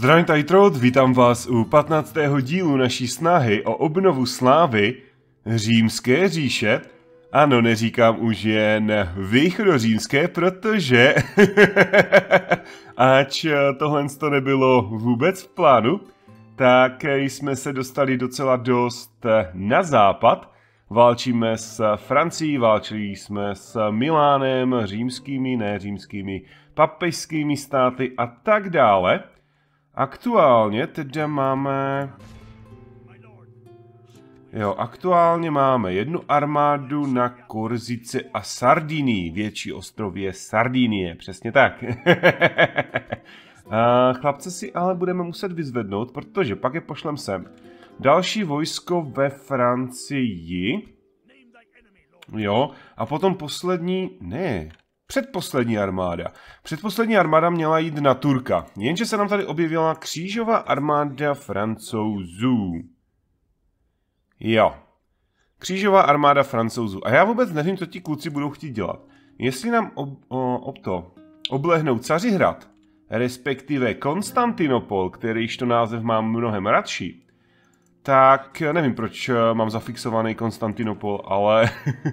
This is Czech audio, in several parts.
Zdravím, tady Trot, vítám vás u 15. dílu naší snahy o obnovu slávy Římské říše. Ano, neříkám už jen východořímské, protože ač tohle to nebylo vůbec v plánu, tak jsme se dostali docela dost na západ. Válčíme s Francií, válčili jsme s Milánem, římskými, papežskými státy a tak dále. Aktuálně teda máme... aktuálně máme jednu armádu na Korsice a Sardinii. Větší ostrov je Sardinie, přesně tak. Chlapce si ale budeme muset vyzvednout, protože pak je pošlem sem. Další vojsko ve Francii. Jo, a potom předposlední armáda. Předposlední armáda měla jít na Turka, jenže se nám tady objevila křížová armáda Francouzů. Jo. Křížová armáda Francouzů. A já vůbec nevím, co ti kluci budou chtít dělat. Jestli nám oblehnou Cařihrad, respektive Konstantinopol, kterýž to název mám mnohem radši, tak nevím, proč mám zafixovaný Konstantinopol, ale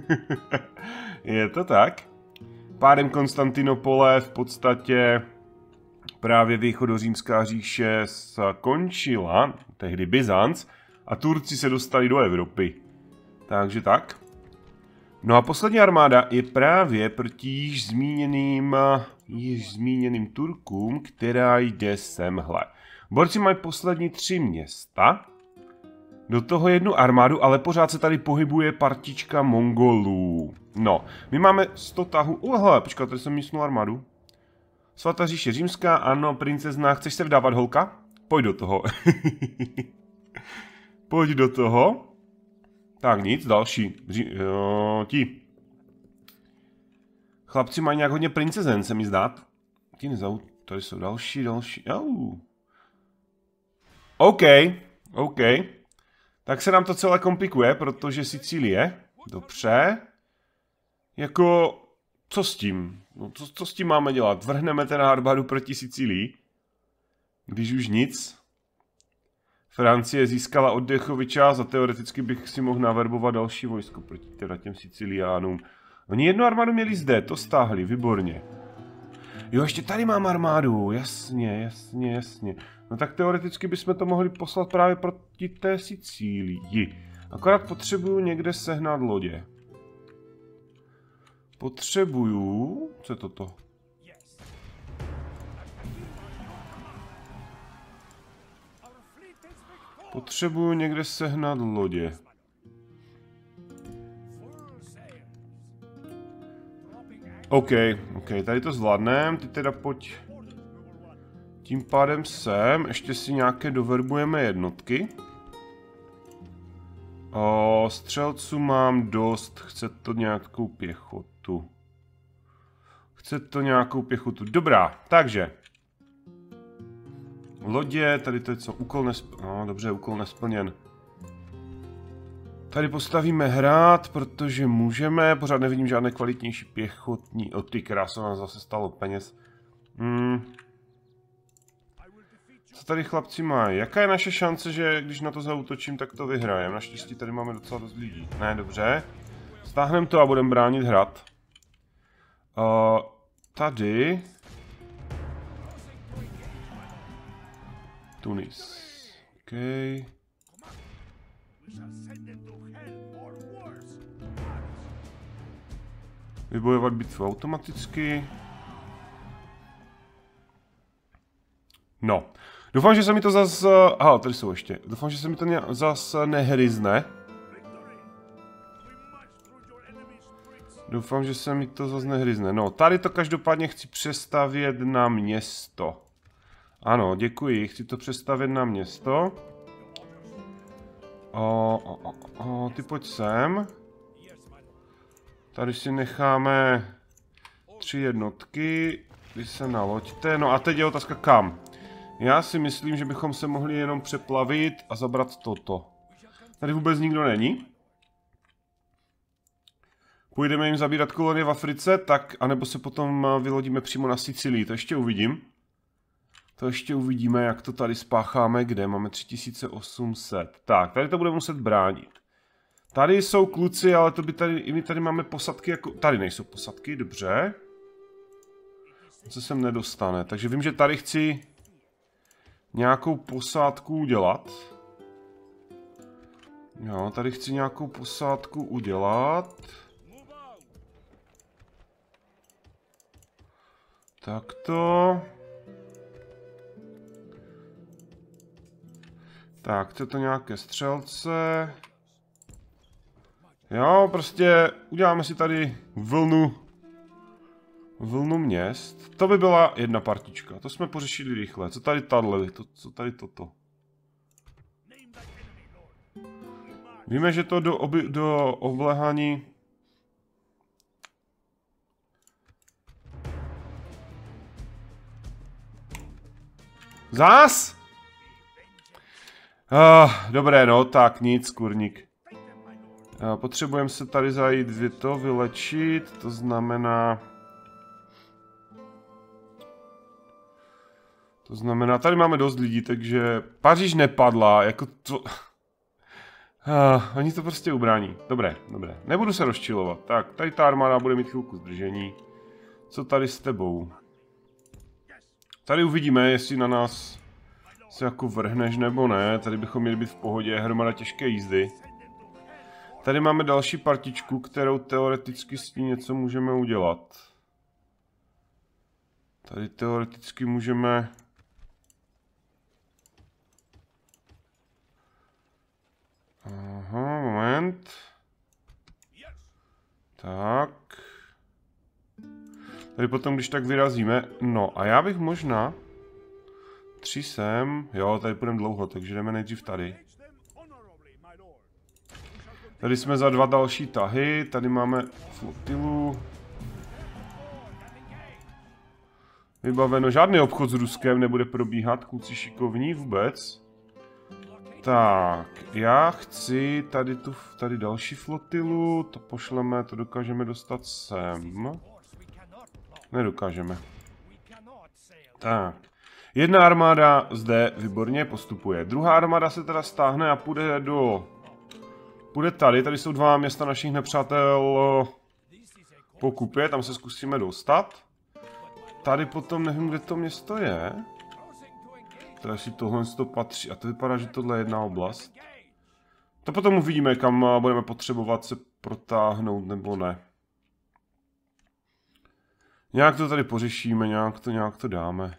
je to tak. Pádem Konstantinopole v podstatě právě východořímská říše skončila, tehdy Byzanc, a Turci se dostali do Evropy. Takže tak. No a poslední armáda je právě proti již zmíněným Turkům, která jde semhle. Borci mají poslední 3 města, do toho jednu armádu, ale pořád se tady pohybuje partička Mongolů. No, my máme 100 tahů. Hele, počkat, tady jsem místnul armádu. Svatá říše římská, ano, princezna, chceš se vdávat, holka? Pojď do toho. Pojď do toho. Tak nic, další. Ti. Chlapci mají nějak hodně princezen, se mi zdát. Ti nezau, tady jsou další. OK. Tak se nám to celé komplikuje, protože Sicílie. Dobře. Jako, co s tím? No, co s tím máme dělat? Vrhneme teda armádu proti Sicílii? Když už nic. Francie získala oddechový čas a teoreticky bych si mohl naverbovat další vojsko proti teda těm Siciliánům. Oni jednu armádu měli zde, to stáhli, výborně. Jo, ještě tady mám armádu, jasně. No tak teoreticky bychom to mohli poslat právě proti té Sicílii. Akorát potřebuju někde sehnat lodě. Co je toto? Potřebuju někde sehnat lodě. OK, tady to zvládneme, ty teda pojď. Tím pádem sem, ještě si nějaké doverbujeme jednotky. Střelců mám dost, chce to nějakou pěchotu. Dobrá, takže. Lodě, tady to je co, úkol nesplněn. Tady postavíme hrad, protože můžeme, pořád nevidím žádné kvalitnější pěchotní, ty krása, nás zase stalo peněz. Co tady chlapci mají? Jaká je naše šance, že když na to zaútočím, tak to vyhrajeme? Naštěstí tady máme docela dost lidí. Ne, dobře. Stáhneme to a budeme bránit hrad. Tady... Tunis. OK. Vybojovat bitvu automaticky. No. Doufám, že se mi to zas... tady jsou ještě. Doufám, že se mi to zas nehryzne. No, tady to každopádně chci přestavět na město. Ano, děkuji, chci to přestavět na město. Ty pojď sem. Tady si necháme 3 jednotky. Vy se naloďte. No a teď je otázka kam. Já si myslím, že bychom se mohli jenom přeplavit a zabrat toto. Tady vůbec nikdo není. Půjdeme jim zabírat kolonie v Africe, tak, anebo se potom vylodíme přímo na Sicílii, to ještě uvidím. To ještě uvidíme, jak to tady spácháme, kde máme 3800. Tak, tady to budeme muset bránit. Tady jsou kluci, ale to by tady, i my tady máme posadky jako... Tady nejsou posadky, dobře. Co sem nedostane, takže vím, že tady chci nějakou posádku udělat. Jo, tady chci nějakou posádku udělat. Takto. Tak, to nějaké střelce. Jo, prostě uděláme si tady vlnu měst. To by byla jedna partička. To jsme pořešili rychle. Co tady tahle? Co tady toto? Víme, že to do obléhání... Zás? Dobré, no, tak nic, kurník. Potřebujeme se tady zajít vylečit, to znamená... tady máme dost lidí, takže Paříž nepadla, jako to... Oni to prostě ubrání. Dobré. Nebudu se rozčilovat. Tak, tady ta armáda bude mít chvilku zdržení. Co tady s tebou? Tady uvidíme, jestli na nás se jako vrhneš nebo ne. Tady bychom měli být v pohodě, hromada těžké jízdy. Tady máme další partičku, kterou teoreticky s ní něco můžeme udělat. Tady teoreticky můžeme... Aha, moment. Tak. Tady potom, když tak vyrazíme. No a já bych možná... 3 sem. Jo, tady půjdeme dlouho, takže jdeme nejdřív tady. Tady jsme za 2 další tahy. Tady máme flotilu. Vybaveno. Žádný obchod s Ruskem nebude probíhat. Kluci šikovní vůbec. Tak, já chci tady další flotilu, to pošleme, to dokážeme dostat sem. Nedokážeme. Tak, jedna armáda zde výborně postupuje, druhá armáda se teda stáhne a půjde tady jsou 2 města našich nepřátel po kupě, tam se zkusíme dostat. Tady potom nevím, kde to město je. To jestli tohle to patří. A to vypadá, že tohle je jedna oblast. To potom uvidíme, kam budeme potřebovat se protáhnout nebo ne. Nějak to tady pořešíme, nějak to dáme.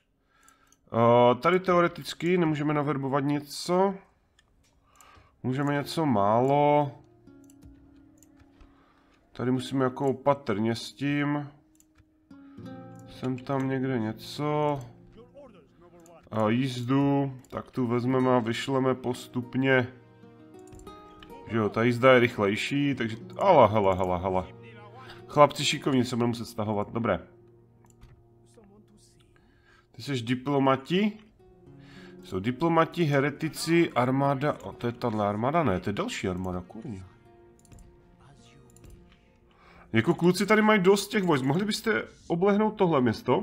Tady teoreticky nemůžeme naverbovat něco. Můžeme něco málo. Tady musíme jako opatrně s tím. Jsem tam někde něco. Jízdu, tak tu vezmeme a vyšleme postupně. Že jo, ta jízda je rychlejší, takže... Hala. Chlapci šikovní se budou muset stahovat, dobré. Ty jsi diplomati? Jsou diplomati, heretici, armáda... O, to je tahle armáda? Ne, to je další armáda, kurně. Jako kluci tady mají dost těch vojsk, mohli byste oblehnout tohle město?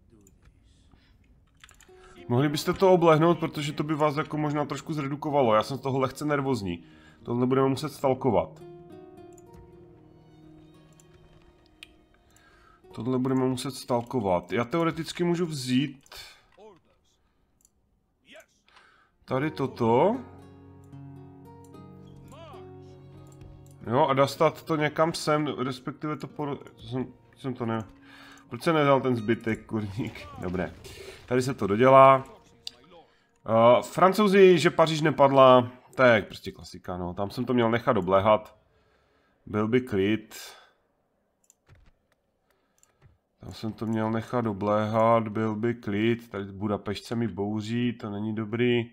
Mohli byste to oblehnout, protože to by vás jako možná trošku zredukovalo. Já jsem z toho lehce nervózní. Tohle budeme muset stalkovat. Já teoreticky můžu vzít... Tady toto. Jo, a dostat to někam sem, respektive to jsem to ne... Proč se nedal ten zbytek, kurník? Dobré. Tady se to dodělá. Francouzi, že Paříž nepadla, to je prostě klasika, no. Tam jsem to měl nechat obléhat. Byl by klid. Tady Budapešť se mi bouří, to není dobrý.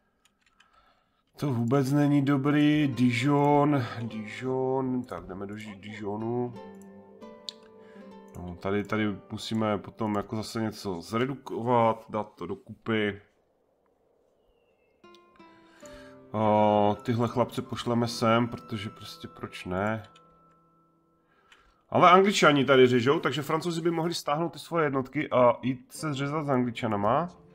To vůbec není dobrý. Dijon, tak jdeme do Dijonu. No, tady musíme potom jako zase něco zredukovat, dát to dokupy. Tyhle chlapce pošleme sem, protože prostě proč ne. Ale Angličani tady řežou, takže Francouzi by mohli stáhnout ty svoje jednotky a jít se zřezat s Angličanama.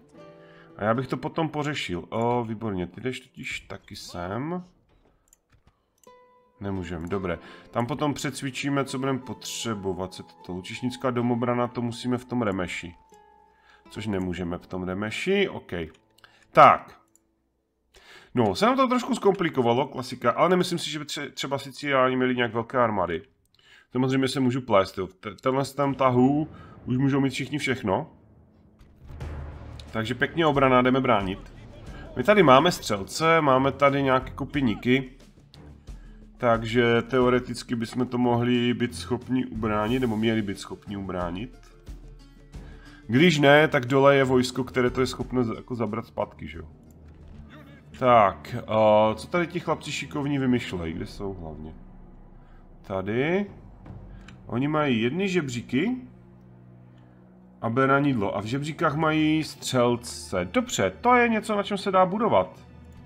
A já bych to potom pořešil. O, výborně, ty jdeš totiž taky sem. Nemůžeme, dobré. Tam potom přecvičíme, co budeme potřebovat. Co to? Lučišnická domobrana, to musíme v tom remeši. Což nemůžeme v tom remeši, OK. Tak. No, se nám to trošku zkomplikovalo, klasika, ale nemyslím si, že by třeba Sicíliáni měli nějak velké armády. Samozřejmě se můžu plést, jo. Tenhle tam tahu už můžou mít všichni všechno. Takže pěkně obrana, jdeme bránit. My tady máme střelce, máme tady nějaké kopíníky. Takže teoreticky bychom to mohli být schopni ubránit, nebo měli být schopni ubránit. Když ne, tak dole je vojsko, které to je schopno jako zabrat zpátky, že jo. Tak, co tady ti chlapci šikovní vymyšlejí? Kde jsou hlavně? Tady. Oni mají jedny žebříky a beranidlo. A v žebříkách mají střelce. Dobře, to je něco, na čem se dá budovat.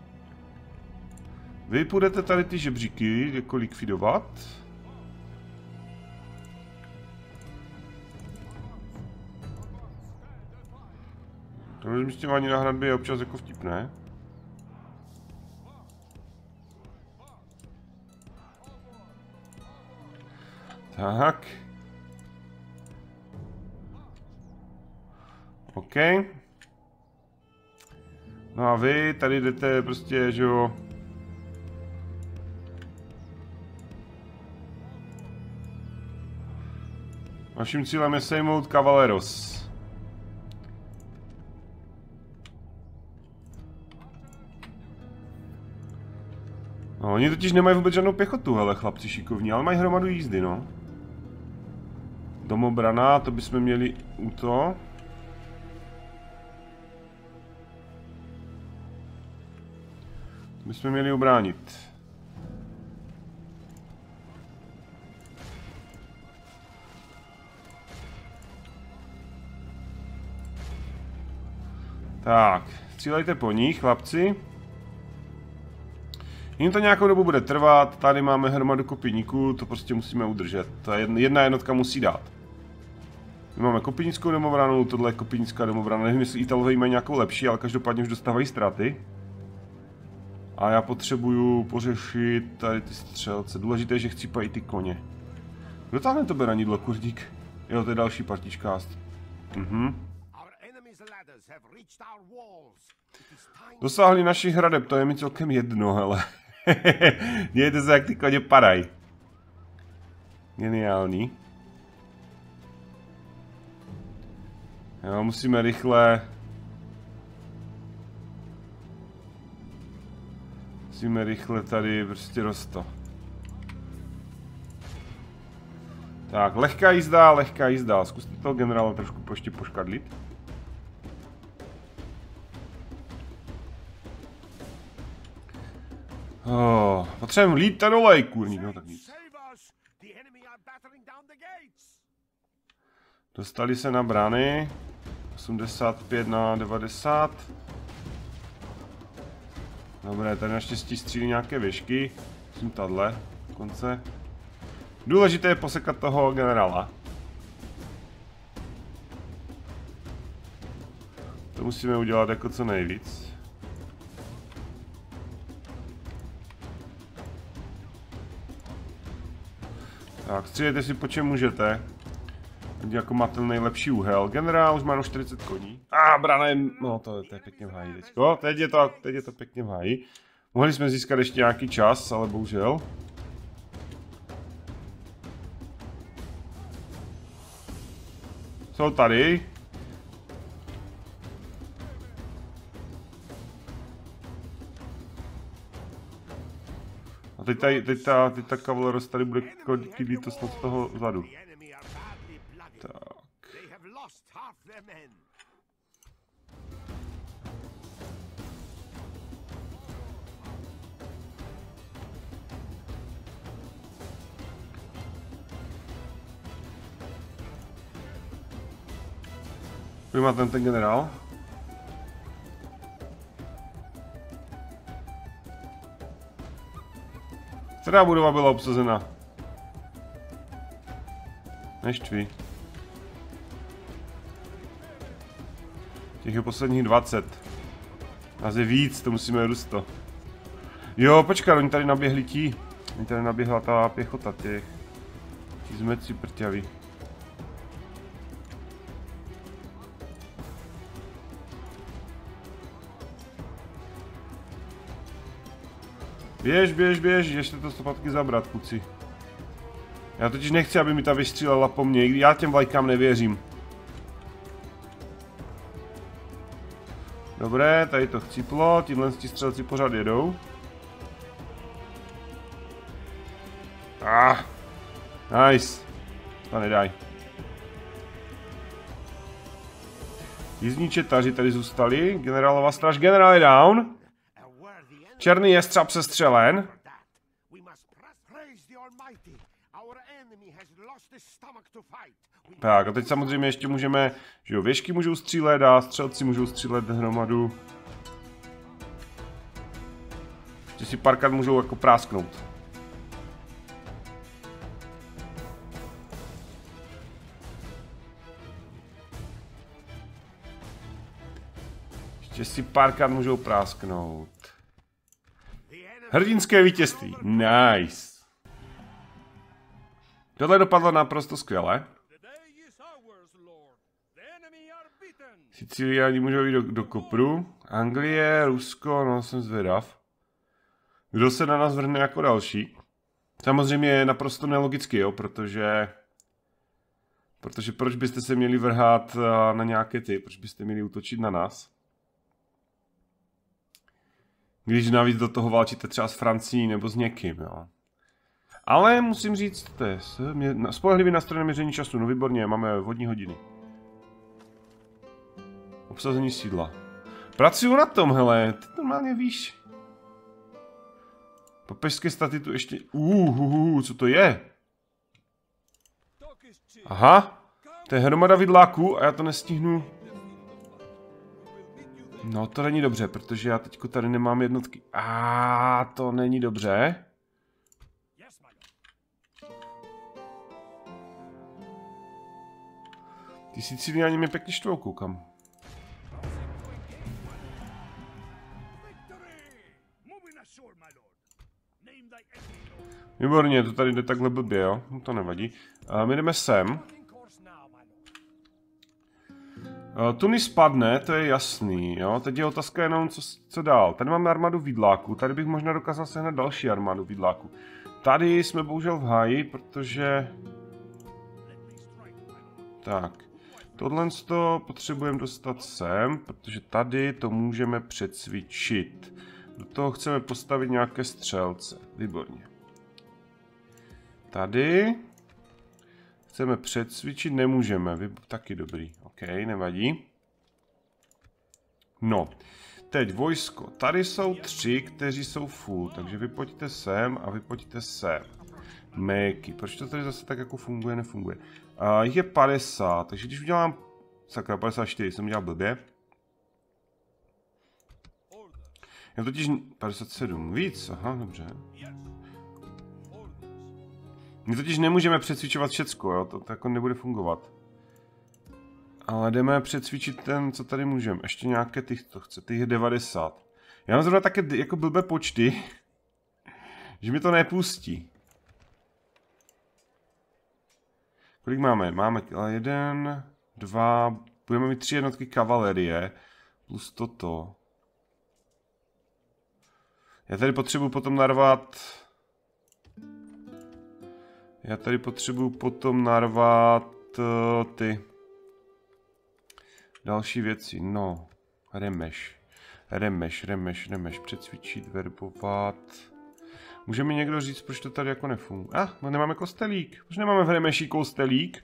Vy půjdete tady ty žebříky jako likvidovat. To rozmístěvání na hradbě je občas jako vtipné. Tak. OK. No a vy tady jdete prostě, že jo. Naším cílem je sejmout Cavaleros. No, oni totiž nemají vůbec žádnou pěchotu, hele, chlapci šikovní, ale mají hromadu jízdy, no. Domobrana, to bychom měli u to. To bychom měli ubránit. Tak, střílejte po nich, chlapci. Jim to nějakou dobu bude trvat, tady máme hromadu kopíníků, to prostě musíme udržet. Ta jedna jednotka musí dát. My máme kopínickou domobranu, tohle je kopínická domobrana, nevím, jestli Italové mají nějakou lepší, ale každopádně už dostávají ztráty. A já potřebuju pořešit tady ty střelce. Důležité je, že chcípají ty koně. Kdo táhne to beranidlo, kurdík? Jo, to je další partičkást. Dosáhli našich hradeb, to je mi celkem jedno, hele. Dějte se, jak ty koně padají. Geniální. Jo, musíme rychle... Musíme rychle tady prostě rosto. Tak, lehká jízda, lehká jízda. Zkuste toho generála trošku ještě poškadlit. Oh, potřebujeme lítat dolej, kurník, no tak nic. Dostali se na brány. 85 na 90. Dobré, tady naštěstí střílí nějaké věžky. Myslím tahle, konce. Důležité je posekat toho generála. To musíme udělat jako co nejvíc. Tak, střílejte si po čem můžete. Jako máte nejlepší úhel. Generál už má jenom 40 koní. Brana je... No, to je pěkně v háji teďko. Teď je to pěkně v háji. Mohli jsme získat ještě nějaký čas, ale bohužel. Jsou tady. A teď ta Cavaleros tady bude kydlit to snad z toho vzadu. Tak. Kde má ten generál? Která budova byla obsazena? Neštví. Těch je posledních 20. Nás je víc, to musíme růst to. Jo, počkat, oni tady naběhli ti. Oni tady naběhla ta pěchota těch. Ti zmeci prťaví. Běž, běž, běž, ještě to stopatky zabrat, kluci. Já totiž nechci, aby mi ta vystřílela po mně, já těm vlajkám nevěřím. Dobré, tady to chcíplo, tíhle střelci pořád jedou. Nice. To nedaj. Jízdní četaři tady zůstali, generálova stráž, generál je down. Černý jestřáb sestřelen. Tak a teď samozřejmě ještě můžeme, že jo, věžky můžou střílet a střelci můžou střílet hromadu. Ještě si párkrát můžou jako prásknout. Ještě si párkrát můžou prásknout. Hrdinské vítězství. Nice. Tohle dopadlo naprosto skvěle. Siciliáni můžou jít do Kopru. Anglie, Rusko, no jsem zvědav. Kdo se na nás vrhne jako další? Samozřejmě je naprosto nelogicky, jo, protože proč byste se měli vrhat na nějaké proč byste měli útočit na nás? Když navíc do toho válčíte třeba s Francií nebo s někým, jo. Ale musím říct, to je spolehlivý nástroj na měření času, no výborně, máme vodní hodiny. Obsazení sídla. Pracuju na tom, hele, ty normálně víš. Papežské staty tu ještě... co to je? Aha, to je hromada vidláků a já to nestihnu. No to není dobře, protože já teďko tady nemám jednotky. To není dobře. Ty Siciliáni mě pěkně štvou, koukám. Výborně, to tady jde takhle blbě, jo? No to nevadí. My jdeme sem. Tunis spadne, to je jasný, jo? Teď je otázka jenom, co dál. Tady máme armádu vidláků, tady bych možná dokázal sehnat další armádu vidláků. Tady jsme bohužel v háji, protože... Tak. Tohle potřebujeme dostat sem, protože tady to můžeme přecvičit. Do toho chceme postavit nějaké střelce. Výborně. Tady chceme přecvičit, nemůžeme. Taky dobrý. OK, nevadí. No, teď vojsko. Tady jsou 3, kteří jsou full, takže vy pojďte sem a vy pojďte sem. Méky. Proč to tady zase tak jako funguje, nefunguje? Jich je 50, takže když udělám... Sakra, 54, jsem udělal blbě. Já totiž... 57, víc, aha, dobře. My totiž nemůžeme přecvičovat všecko, jo, to jako nebude fungovat. Ale jdeme přecvičit ten, co tady můžeme. Ještě nějaké to chce, těch je 90. Já mám zrovna také jako blbé počty, že mi to nepustí. Kolik máme? Máme 1, 2, budeme mít 3 jednotky kavalerie, plus toto. Já tady potřebuji potom narvat... ty další věci, no, remeš, přecvičit, verbovat. Může mi někdo říct, proč to tady jako nefunguje? No nemáme kostelík, proč nemáme v remeši kostelík?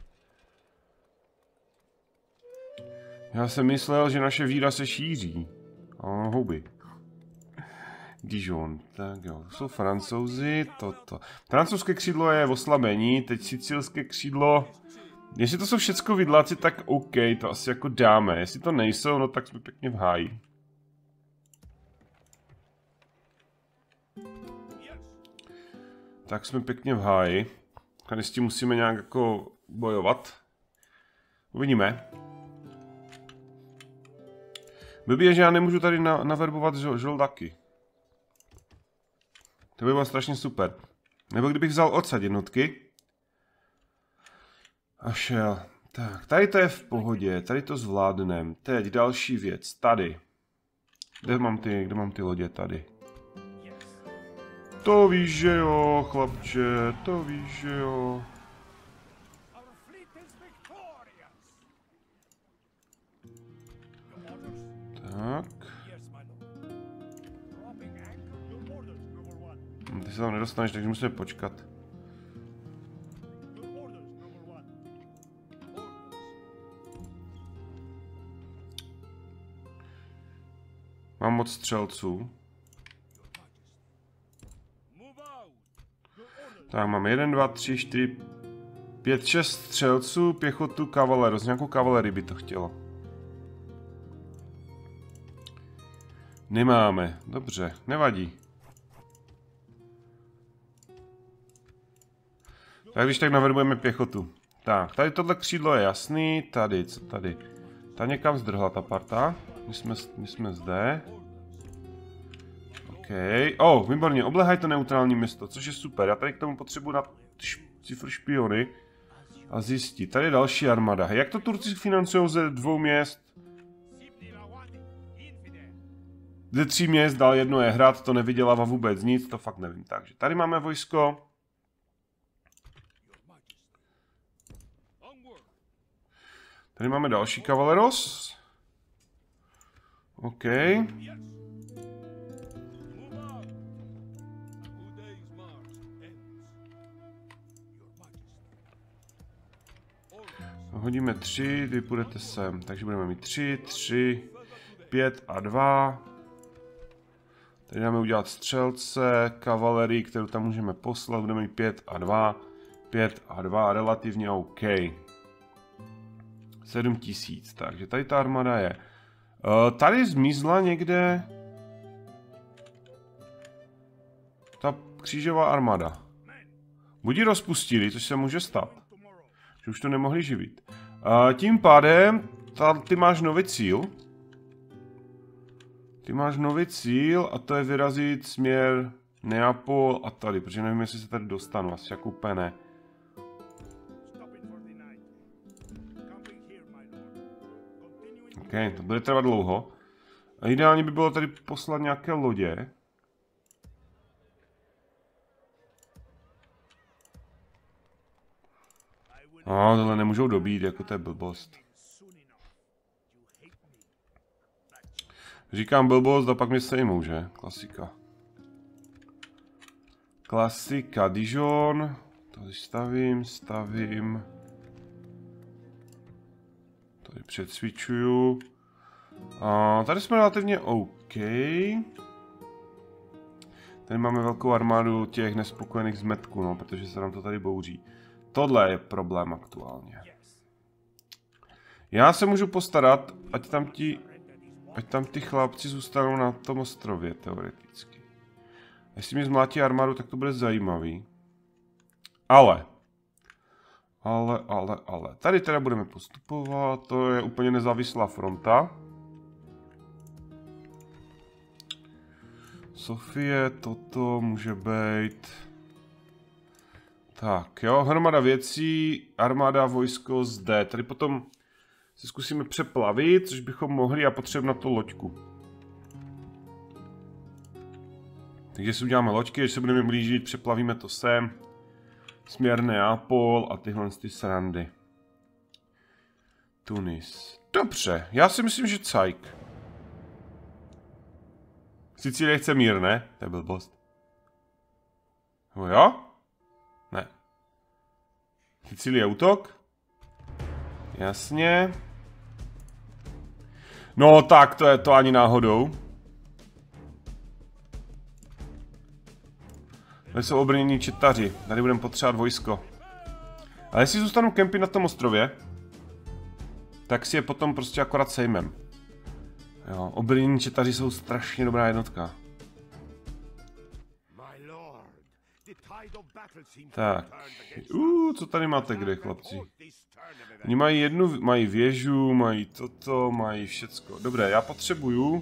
Já jsem myslel, že naše víra se šíří. Houby. Dijon, tak jo, to jsou Francouzi, toto. Francouzské křídlo je v oslabení, teď sicilské křídlo... Jestli to jsou všecko vidláci, tak OK, to asi jako dáme. Jestli to nejsou, no tak jsme pěkně v háji. Tak jsme pěkně v háji. Tady s tím musíme nějak jako bojovat. Uvidíme. Blbý je, že já nemůžu tady naverbovat žoldaky. To by bylo strašně super. Nebo kdybych vzal odsad jednotky. A šel. Tak, tady to je v pohodě, tady to zvládnem. Teď další věc, tady. Kde mám ty lodě? Tady. To víš, že jo, chlapče, to víš, že jo. Tak. Ty se tam nedostaneš, takže musíme počkat. Mám moc střelců. Tak mám 1, 2, 3, 4, 5, 6 střelců, pěchotu, kavaleros. Nějakou kavalerii by to chtělo. Nemáme. Dobře, nevadí. Tak když tak naverbujeme pěchotu. Tak, tady tohle křídlo je jasný. Tady, co tady? Ta někam zdrhla ta parta. My jsme zde. OK. Výborně, obléhaj to neutrální město, což je super. Já tady k tomu potřebuji dát cifru špiony a zjistit. Tady je další armáda. Jak to Turci financují ze 2 měst? Ze 3 měst, dál jedno je hrad, to nevydělává vůbec nic, to fakt nevím. Takže tady máme vojsko. Tady máme další kavaleros. OK. Hodíme 3, vy půjdete sem, takže budeme mít 3, 3, 5 a 2. Tady dáme udělat střelce, kavalerii, kterou tam můžeme poslat, budeme mít 5 a 2, 5 a 2, relativně OK. 7000, takže tady ta armáda je. Tady zmizla někde ta křížová armáda. Buď ji rozpustili, což se může stát. Že už to nemohli živit. Tím pádem, ty máš nový cíl. Ty máš nový cíl a to je vyrazit směr Neapol a tady, protože nevím, jestli se tady dostanu, asi jako úplně ne. OK, to bude trvat dlouho. A ideálně by bylo tady poslat nějaké lodě. Tohle nemůžou dobít, jako to je blbost. Říkám blbost a pak mě sejmou, že? Klasika. Klasika, Dijon. Tady stavím. Tady předsvičuju. A tady jsme relativně OK. Tady máme velkou armádu těch nespokojených zmetků, no, protože se nám to tady bouří. Tohle je problém aktuálně. Já se můžu postarat, ať tam ti chlapci zůstanou na tom ostrově, teoreticky. Jestli mi zmlátí armádu, tak to bude zajímavý. Ale. Tady teda budeme postupovat, to je úplně nezávislá fronta. Sofie, toto může být. Tak jo, hromada věcí, armáda, vojsko zde. Tady potom se zkusíme přeplavit, což bychom mohli a potřebujeme na to loďku. Takže si uděláme loďky, když se budeme blížit, přeplavíme to sem. Směr Neapol a tyhle ty srandy. Tunis. Dobře, já si myslím, že cajk. Sicílie chce mír, ne? To je blbost. No jo? Ne. Sicílie útok? Jasně. No tak, to je to ani náhodou. Tady jsou obrnění četaři. Tady budeme potřebovat vojsko. Ale jestli zůstanu kempy na tom ostrově, tak si je potom prostě akorát sejmem. Jo, obrnění četaři jsou strašně dobrá jednotka. Tak. Co tady máte kde, chlapci? Oni mají mají věžu, mají toto, mají všecko. Dobré, já potřebuju...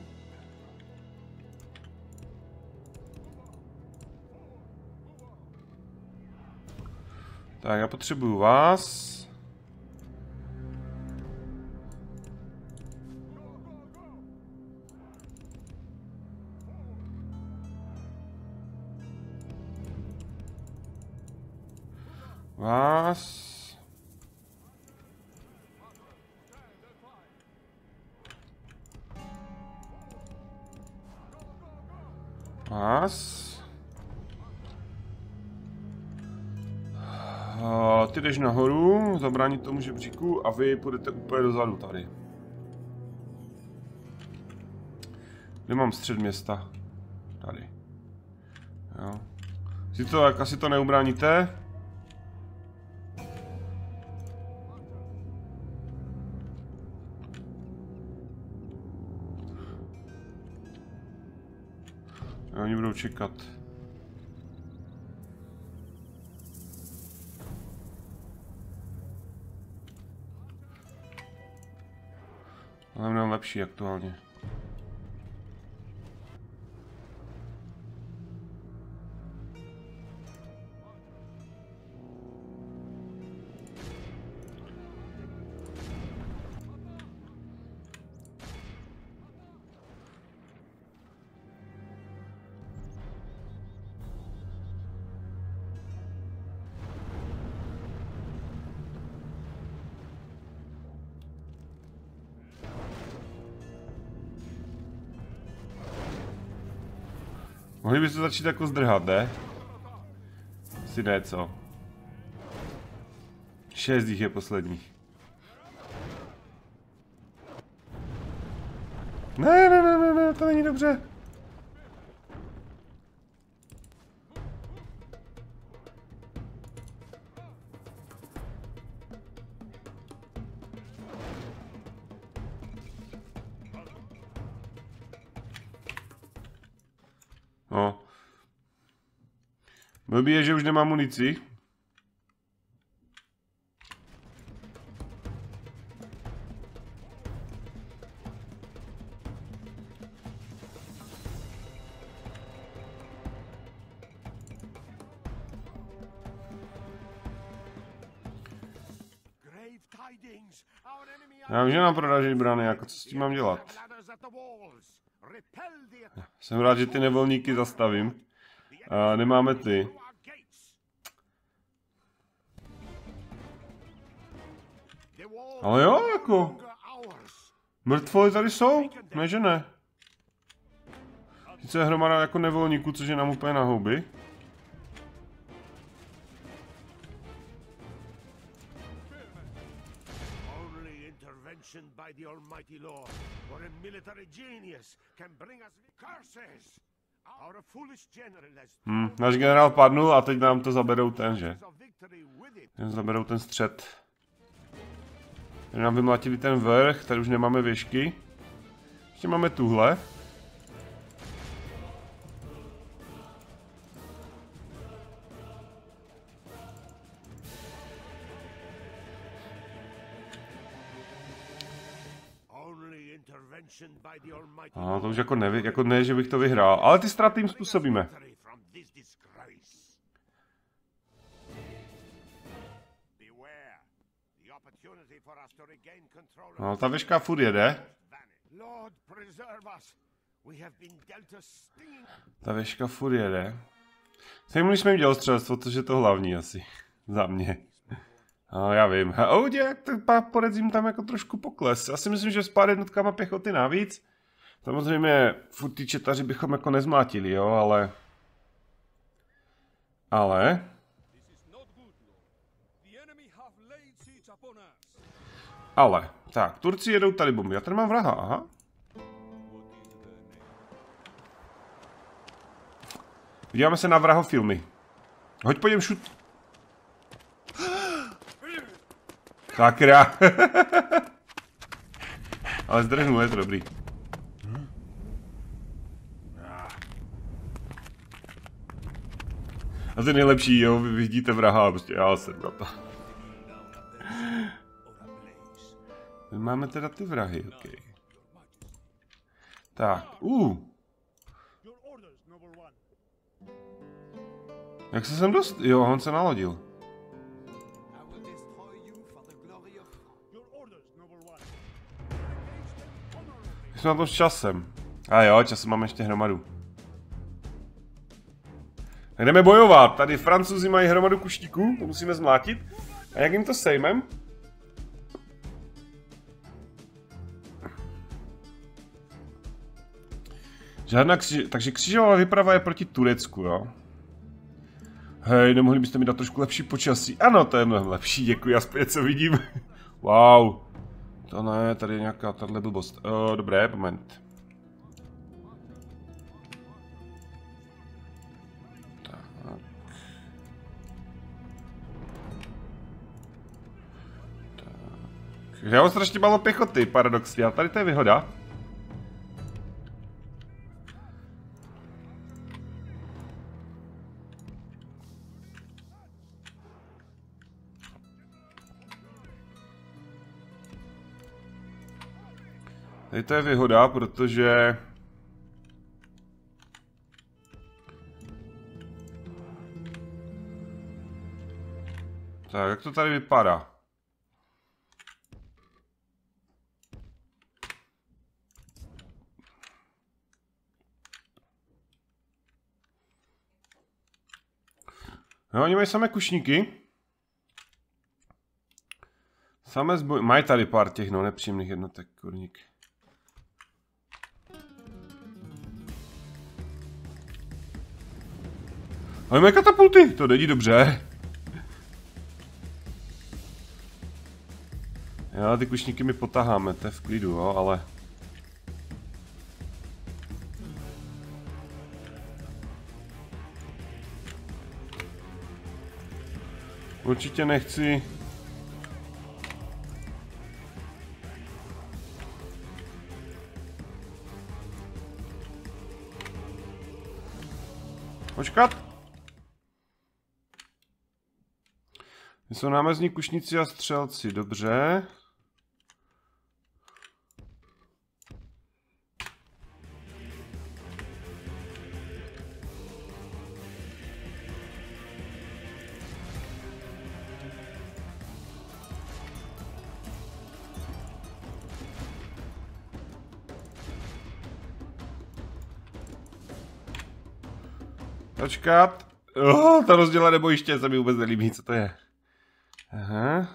Tak, já potřebuju vás. Vás. Vás. Ty jdeš nahoru, zabránit tomu žebříku a vy půjdete úplně dozadu tady. Kde mám střed města? Tady. Jo. Jak asi to neubráníte? Oni budou čekat. Ale mnohem lepší aktuálně. Mohli byste začít jako zdrhat, ne? Asi ne, co? 6 jich je posledních. Ne, to není dobře. No. Blbý je, že už nemám munici. Já vím, že nám prodáží brány, jako co s tím mám dělat? Jsem rád, že ty nevolníky zastavím. A nemáme ty. Ale jo, jako. Mrtvoly tady jsou, ne že ne. Sice je hromada jako nevolníků, což je nám úplně na houby. By the Almighty Lord, or a military genius can bring us curses. Our foolish general has... Náš generál padnul a teď nám to zaberou ten, že? Zaberou ten střed. Tady nám vymlatili ten vrch, tady už nemáme věžky. Ještě máme tuhle. A to už jako ne, že bych to vyhrál, ale ty ztráty jim způsobíme. No, ta věžka furt jede. Ta věžka furt jede. Teď jsme jim dělat střelstvo, což je to hlavní asi. Za mě. No, já vím. Jak ten páporec jim tam jako trošku pokles. Já si myslím, že s pár jednotkama pěchoty navíc. Samozřejmě furt ty četaři bychom jako nezmlátili, jo, ale... Tak, Turci jedou tady bomby. Já tady mám vraha, aha. Podíváme se na vrahofilmy. Hoď po něm šut. Sakra. Ale zdrhnul, je to dobrý. A to je nejlepší, jo, vy vidíte vraha a prostě já jsem na to. Máme teda ty vrahy, ok. Tak, Jak se sem dost? Jo, on se nalodil. Jsme na tom s časem. A jo, časem máme ještě hromadu. Tak jdeme bojovat. Tady Francouzi mají hromadu kuštíků, to musíme zmlátit. A jak jim to sejmem? Žádná takže křížová výprava je proti Turecku, jo? Hej, nemohli byste mi dát trošku lepší počasí? Ano, to je mnohem lepší, děkuji, aspoň co vidím. Wow. To ne, tady je nějaká tahle blbost. Dobré, moment. Tak. Já mám strašně málo pěchoty, paradoxně, a tady to je výhoda. Tady to je výhoda, protože... Tak, jak to tady vypadá? No, oni mají samé kušníky. Samé zboj... Mají tady pár těch, no, nepříjemných jednotek, kurník. Ale mají katapulty, to není dobře. Já ty kušníky my potaháme, to je v klidu, jo, ale... Určitě nechci... Počkat! Jsou námezní kušníci a střelci, dobře. Počkat. To rozdělené bojiště se mi vůbec nelíbí, co to je. Aha.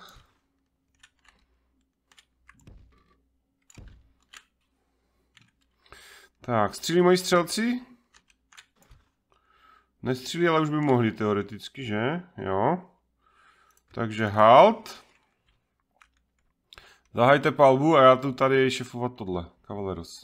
Tak, střílí moji střelci? Nestřílí, ale už by mohli teoreticky, že? Jo. Takže halt. Zahajte palbu a já tu tady šefovat tohle. Cavaleros.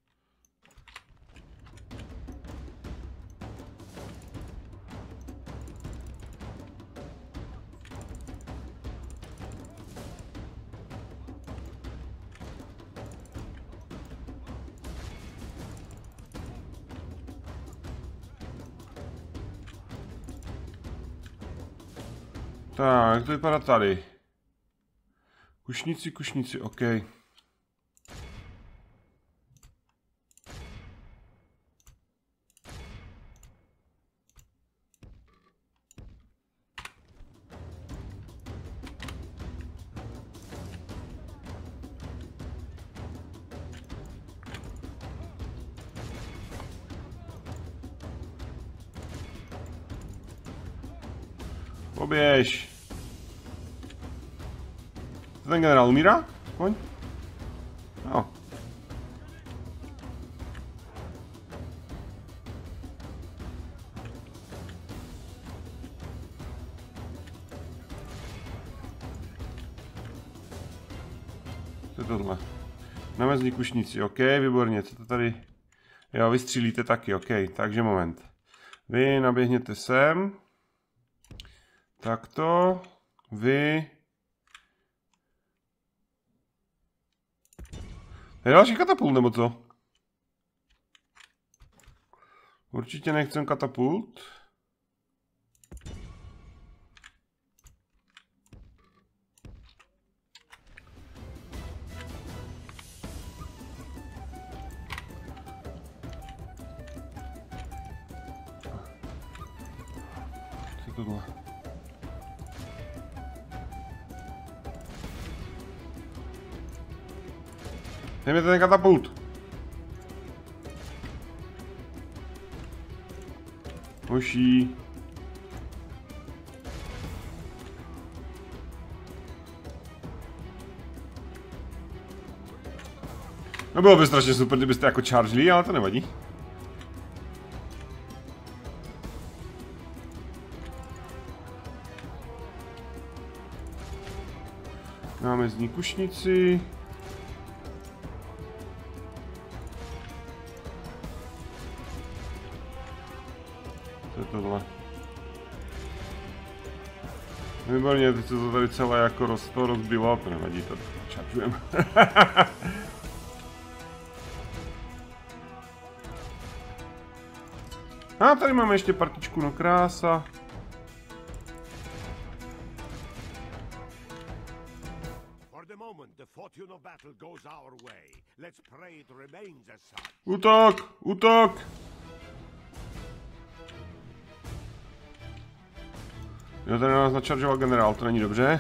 Tak, jak to vypadá tady? Kušníci, ok. Poběž. Ten generál umírá? Koň? No. Co je tohle? Námezní kušníci, ok, výborně, co to tady? Jo, vy střílíte taky, ok, takže moment. Vy naběhněte sem. Takto. Vy... Je další katapult, nebo co? Určitě nechcem katapult. tohle? Dej mi ten katapult. Hoší. No bylo by strašně super, kdybyste jako chargeli, ale to nevadí. Máme z ní kušnici. Co je tohle? Výborně, teď se to tady celé jako rozbilo, to nevadí, to čaržujeme. A tady máme ještě partičku, no krása. Útok! Útok! Jo, tady nás načaržoval generál, to není dobře.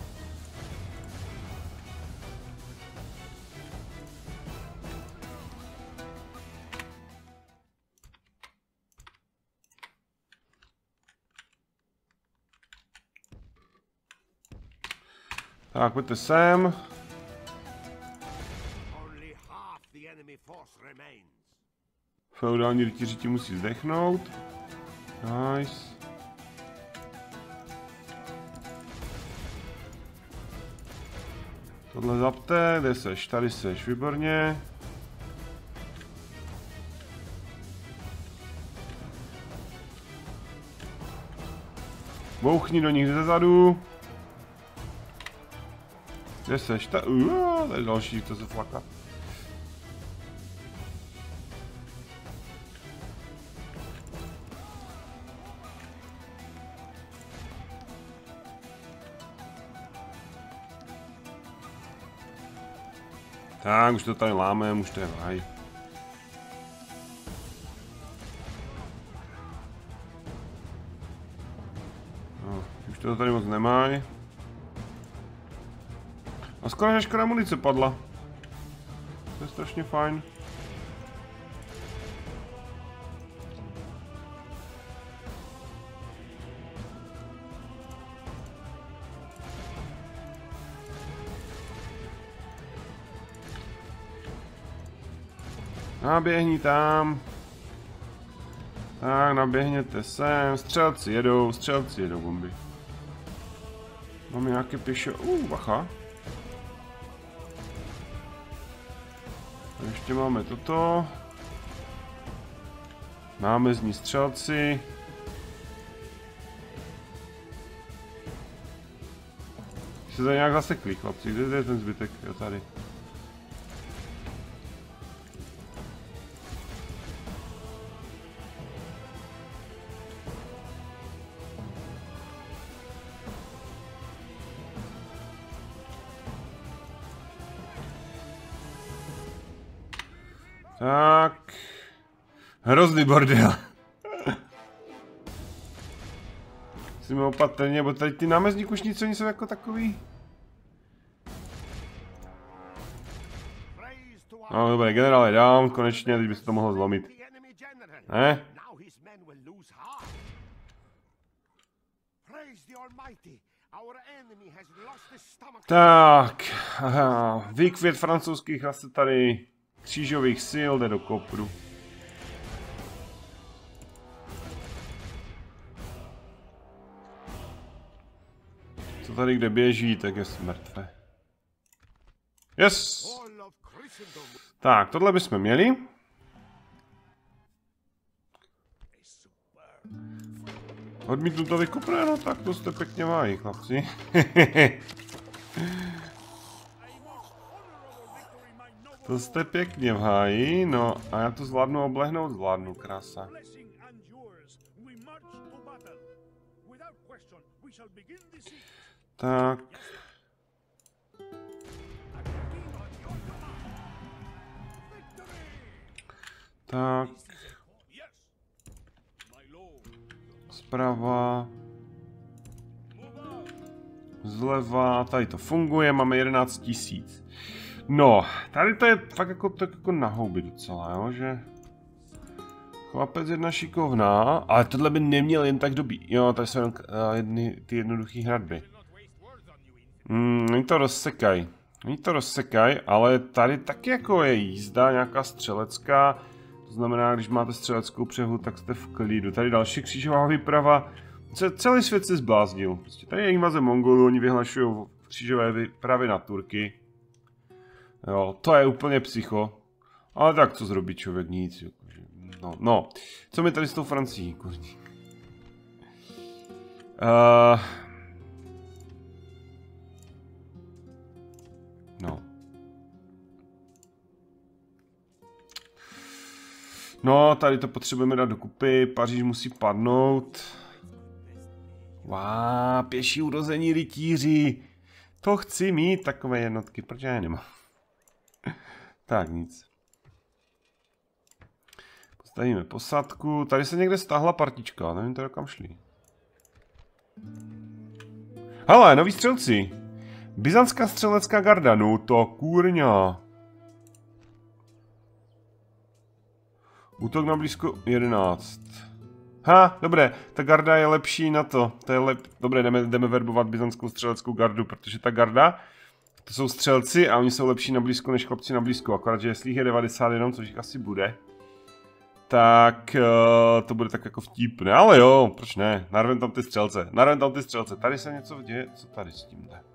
Tak, pojďte sem. Feudální rytíři ti musí zdechnout. Nice. Tohle zapte, kde seš? Tady seš, výborně. Bouchni do nich zezadu. Kde seš? Tady další, to se flaká. Tak, už to tady lámem, už to je vaj. No, už to tady moc nemají. A skoro veškerá munice padla. To je strašně fajn. Naběhni tam. Tak, naběhněte sem. Střelci jedou bomby. Máme nějaké pěšo... bacha. A ještě máme toto. Máme z ní střelci. Se tady nějak zasekli, chlapci. Kde je ten zbytek? Jo, tady. Tak. Hrozný bordel. Musíme opatrně, bo tady ty námezní kušnice, oni jsou jako takový. No dobré, generál je down, konečně, teď by se to mohlo zlomit. Ne? Tak. Aha. Výkvět francouzských asi tady křížových sil jde do kopru. Co tady kde běží, tak je mrtvé. Yes! Tak, tohle bychom měli. Odmítnu to vykopne, no tak to jste pěkně mají, chlapci. To jste pěkně v háji, no a já to zvládnu oblehnout, zvládnu, krása. Tak. Tak. Zprava. Zleva, tady to funguje, máme 11 000. No, tady to je fakt jako, tak jako na houby docela, jo, že... Chlapec jedna šikovná, ale tohle by neměl jen tak dobít. Jo, tady jsou ty jednoduché hradby. Oni to rozsekaj. Oni to rozsekaj, ale tady taky jako je jízda, nějaká střelecká. To znamená, když máte střeleckou přehu, tak jste v klidu. Tady další křížová výprava. Celý svět se zbláznil. Prostě tady je invaze Mongolů, oni vyhlašují křížové výpravy na Turky. Jo, to je úplně psycho. Ale tak co zrobí člověk, nic. No. Co mi tady s tou Francií, kurník? No. No, tady to potřebujeme dát dokupy, Paříž musí padnout. Pěší urození rytíři. To chci mít, takové jednotky, protože já nemám. Tak, nic. Postavíme posádku. Tady se někde stáhla partička, nevím teda kam šli. Hele, noví střelci. Byzantská střelecká garda, no to kurňa. Útok na blízko 11. Dobré, ta garda je lepší na to. Dobré, jdeme verbovat byzantskou střeleckou gardu, protože ta garda, to jsou střelci a oni jsou lepší na blízko než chlapci na blízko. Akorát, že jestli jich je 90 jenom, což jich asi bude, tak to bude tak jako vtipné. Ale jo, proč ne? Narvem tam ty střelce. Tady se něco děje. Co tady s tím jde?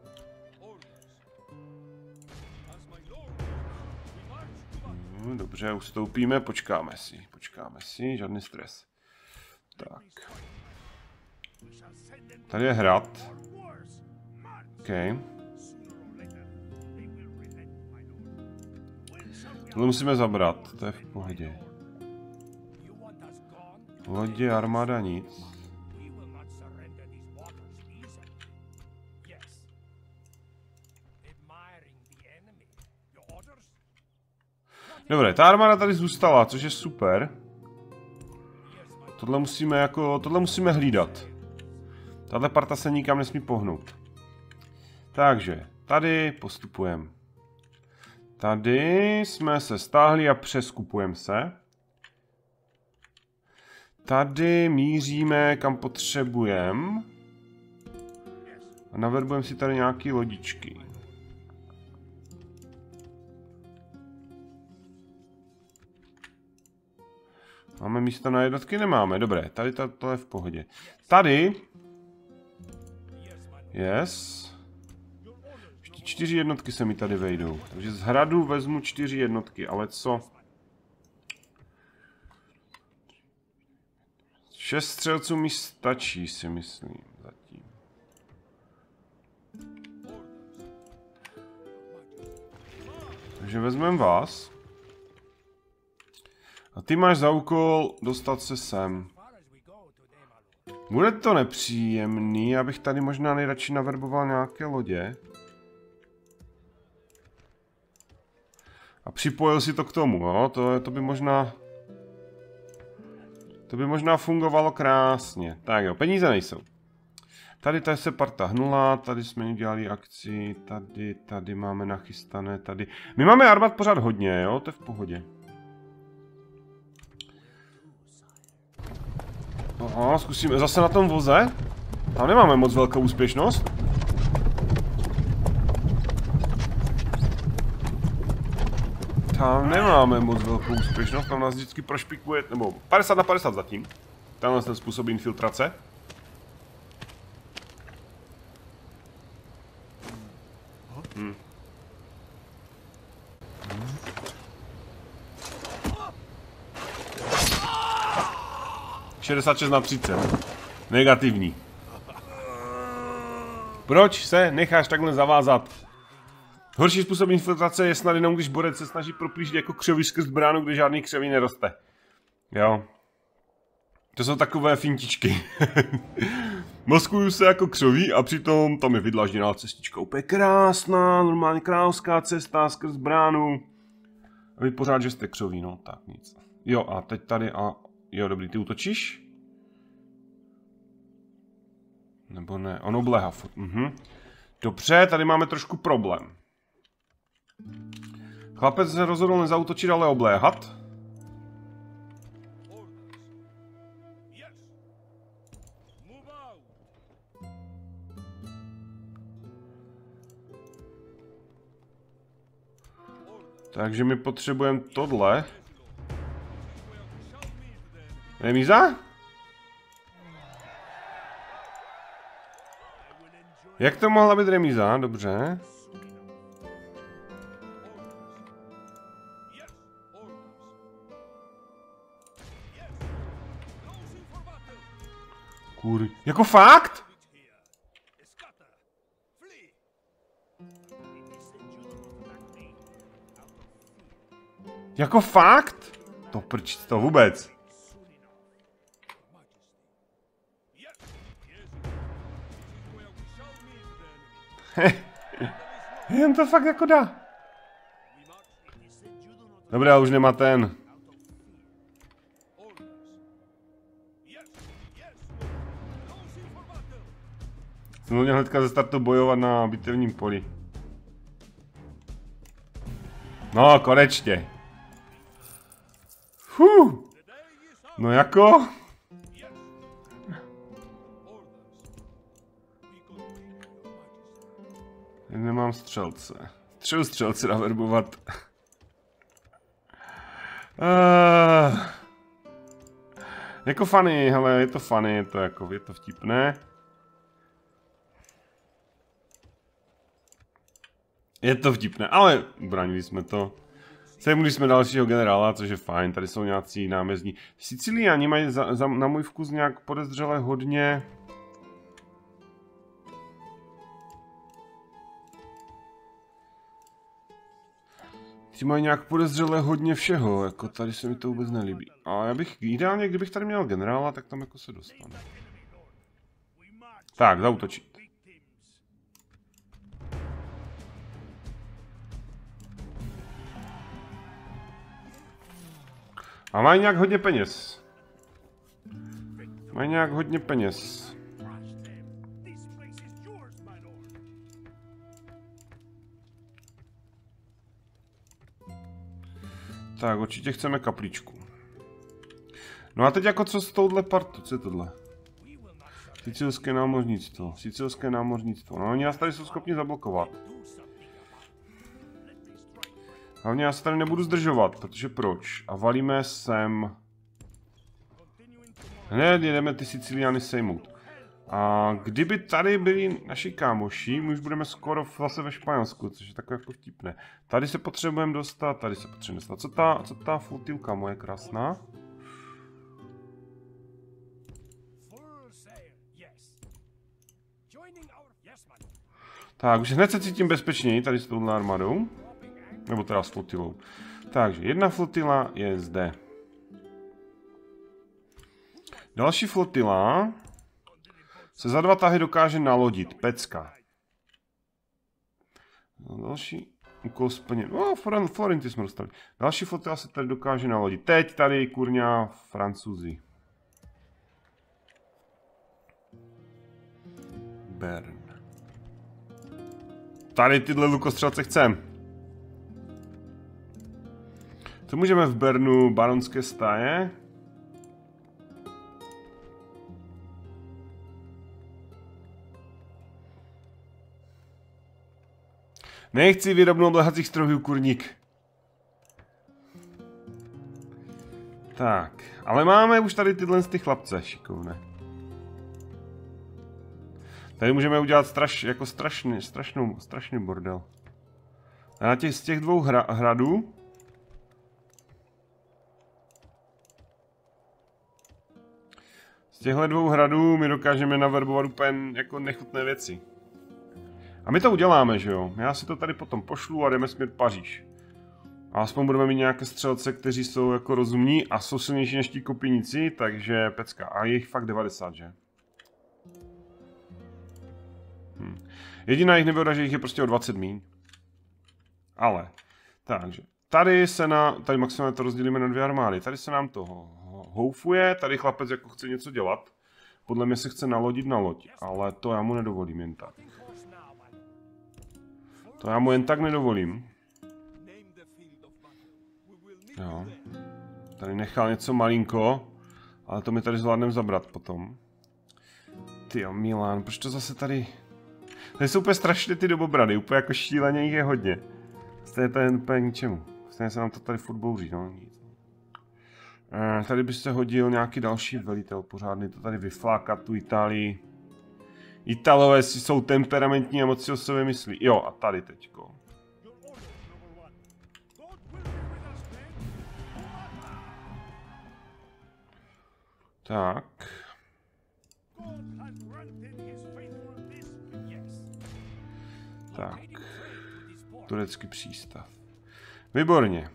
Dobře, ustoupíme, počkáme si, žádný stres. Tak. Tady je hrad. OK. Tohle musíme zabrat, to je v pohodě. Lodě, armáda, nic. Dobré, ta armáda tady zůstala, což je super. Tohle musíme hlídat. Tahle parta se nikam nesmí pohnout. Takže, tady postupujeme. Tady jsme se stáhli a přeskupujeme se. Tady míříme kam potřebujeme. A naverbujeme si tady nějaké lodičky. Máme místo na jednotky? Nemáme. Dobré, tady to je v pohodě. Tady. Yes. Ještě 4 jednotky se mi tady vejdou. Takže z hradu vezmu 4 jednotky, ale co? 6 střelců mi stačí, si myslím, zatím. Takže vezmeme vás. A ty máš za úkol dostat se sem. Bude to nepříjemný, abych tady možná nejradši naverboval nějaké lodě. A připojil si to k tomu, jo? To by možná... To by možná fungovalo krásně. Tak jo, peníze nejsou. Tady se parta hnula, tady jsme dělali akci, tady máme nachystané, tady... My máme armád pořád hodně, jo? To je v pohodě. Aha, zkusíme zase na tom voze. Tam nemáme moc velkou úspěšnost. Tam nemáme moc velkou úspěšnost, tam nás vždycky prošpikuje, nebo 50 na 50 zatím. Tenhle ten způsob infiltrace. Hm. 66 na 30. Negativní. Proč se necháš takhle zavázat? Horší způsob infiltrace je snad jenom, když borec se snaží proplížit jako křoví skrz bránu, kde žádný křoví neroste. Jo. To jsou takové fintičky. Maskuju se jako křoví a přitom tam je vydlažděná cestička. Úplně krásná, normálně královská cesta skrz bránu. A vy pořád, že jste křoví, no tak nic. Jo a teď tady a... Jo dobrý, ty útočíš? Nebo ne, on obléhá furt. Dobře, tady máme trošku problém. Chlapec se rozhodl nezautočit, ale obléhat. Takže my potřebujeme tohle. Remíza? Jak to mohla být remíza? Dobře. Kurý. Jako fakt? Jako fakt? To prč, to vůbec. Jen to fakt jako dá. Dobré, už nemá ten. Jsem měl hnedka ze startu bojovat na bitevním poli. No, konečně. No jako? Nemám střelce. Třebu střelce naverbovat. Jako funny, hele, je to funny, je to vtipné. Je to vtipné, ale ubránili jsme to. Sejmuli jsme dalšího generála, což je fajn, tady jsou nějací námezdní. Siciliáni mají na můj vkus nějak podezřele hodně... Ti mají nějak podezřele hodně všeho, jako tady se mi to vůbec nelíbí. A já bych ideálně, kdybych tady měl generála, tak tam jako se dostane. Tak, zaútočit. A mají nějak hodně peněz. Mají nějak hodně peněz. Tak, určitě chceme kapličku. No a teď jako co s touhle partou? Co je tohle? Sicilské námořnictvo. Sicilské námořnictvo. No oni nás tady jsou schopni zablokovat. Hlavně já se tady nebudu zdržovat, protože proč? A valíme sem... Hned jedeme ty Siciliány sejmout. A kdyby tady byli naši kámoši, my už budeme skoro zase ve Španělsku, což je takové jako vtipné. Tady se potřebujeme dostat, tady se potřebujeme dostat. Co ta flotilka moje krásná? Tak, už hned se cítím bezpečněji tady s touhle armádou. Nebo teda s flotilou. Takže jedna flotila je zde. Další flotila se za 2 tahy dokáže nalodit. Pecka. Další úkol splněn. No, Florenty jsme dostali. Další flotila se tady dokáže nalodit. Teď tady kurňa Francouzi. Bern. Tady tyhle lukostřelce chcem. Co můžeme v Bernu? Baronské stáje? Nechci výrobnu obléhacích strojů, kurník. Tak, ale máme už tady tyhle ty chlapce šikovné. Tady můžeme udělat strašný bordel. A z těch 2 hradů z těchto 2 hradů my dokážeme naverbovat úplně jako nechutné věci. A my to uděláme, že jo? Já si to tady potom pošlu a jdeme smět Paříž. A aspoň budeme mít nějaké střelce, kteří jsou jako rozumní a jsou silnější než ti kopíníci, takže pecka. A je jich fakt 90, že? Jediná jejich nevýhoda, že jich je prostě o 20 míň. Ale, takže, tady maximálně to rozdělíme na 2 armády. Tady se nám to houfuje, tady chlapec jako chce něco dělat. Podle mě se chce nalodit na loď, ale to já mu nedovolím jen tak. To já mu jen tak nedovolím. Jo. Tady nechal něco malinko, ale to mi tady zvládnem zabrat potom. Tyjo, Milan, proč to zase tady... Tady jsou úplně strašně ty dobobrady, úplně jako šíleně jich je hodně. Stejně to je úplně k ničemu. Stejně se nám to tady furt bouří, no nic. Tady by se hodil nějaký další velitel pořádný, to tady vyflákat tu Itálii. Italové si jsou temperamentní a moc si o sobě myslí. Jo, a tady teďko. Tak. Tak. Turecký přístav. Výborně.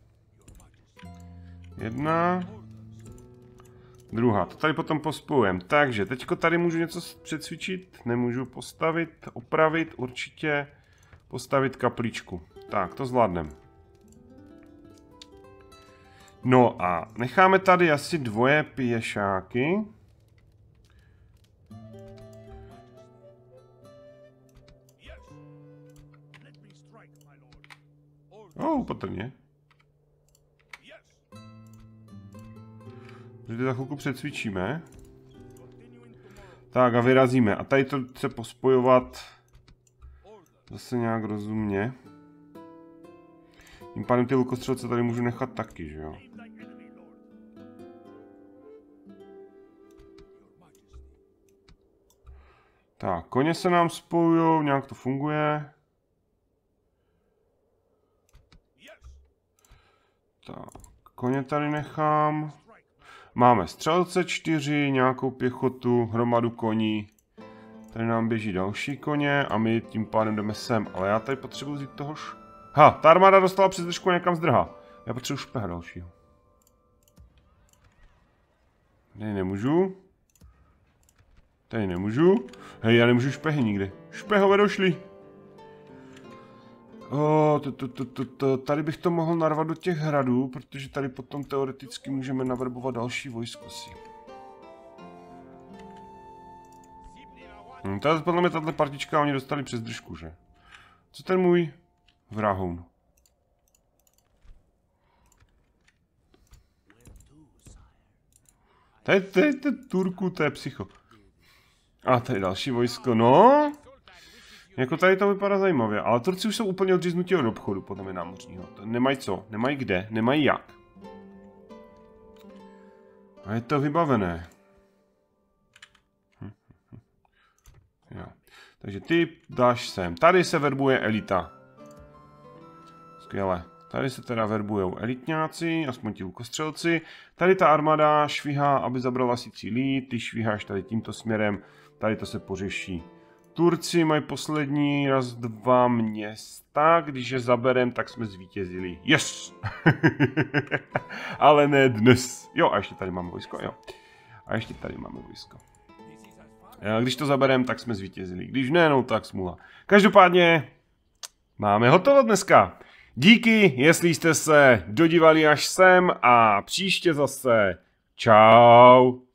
Jedna. Druhá. To tady potom pospojujeme. Takže teďko tady můžu něco přecvičit. Nemůžu postavit, opravit určitě. Postavit kapličku. Tak, to zvládneme. No a necháme tady asi dvoje pěšáky. Opatrně. Protože za chvilku přecvičíme. Tak a vyrazíme. A tady to chce pospojovat zase nějak rozumně. Tím pádem ty lukostřelce tady můžu nechat taky, že jo? Tak, koně se nám spojujou, nějak to funguje. Tak, koně tady nechám. Máme střelce 4, nějakou pěchotu, hromadu koní. Tady nám běží další koně a my tím pádem jdeme sem. Ale já tady potřebuji vzít tohož. Ha, ta armáda dostala přes držku a někam zdrhá. Já potřebuji špeha dalšího. Tady nemůžu. Tady nemůžu. Hej, já nemůžu špehy nikdy. Špehové došli. Tady bych to mohl narvat do těch hradů, protože tady potom teoreticky můžeme navrbovat další vojsko si. Tady podle mě tato partička oni dostali přes držku, že? Co ten můj vrahoun? Tady Turku, to je psycho. A tady další vojsko, no. Jako tady to vypadá zajímavě, ale Turci už jsou úplně odříznutí od obchodu, podle mě námořního. Nemají co, nemají kde, nemají jak. A je to vybavené. Jo. Takže ty dáš sem. Tady se verbuje elita. Skvěle. Tady se teda verbujou elitňáci, aspoň ti lukostřelci. Tady ta armáda švihá, aby zabrala Sicílii. Ty šviháš tady tímto směrem. Tady to se pořeší. Turci mají poslední raz 2 města. Když je zaberem, tak jsme zvítězili. Yes! Ale ne dnes. Jo, a ještě tady máme vojsko, jo. A ještě tady máme vojsko. Když to zaberem, tak jsme zvítězili. Když ne, no tak smůla. Každopádně máme hotovo dneska. Díky, jestli jste se dodívali až sem a příště zase. Čau.